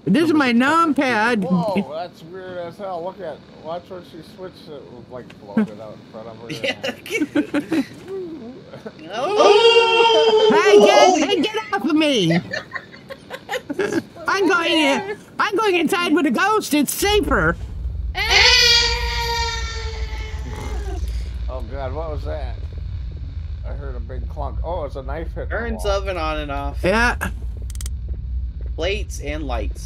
This is my numpad. Whoa, that's weird as hell. Look at, watch when she switched it, like floated out in front of her. Yeah. Oh! Hey, get off of me! I'm going inside with a ghost. It's safer. Oh God, what was that? I heard a big clunk. Oh, it's a knife hit. Turns oven on and off. Yeah. Plates and lights.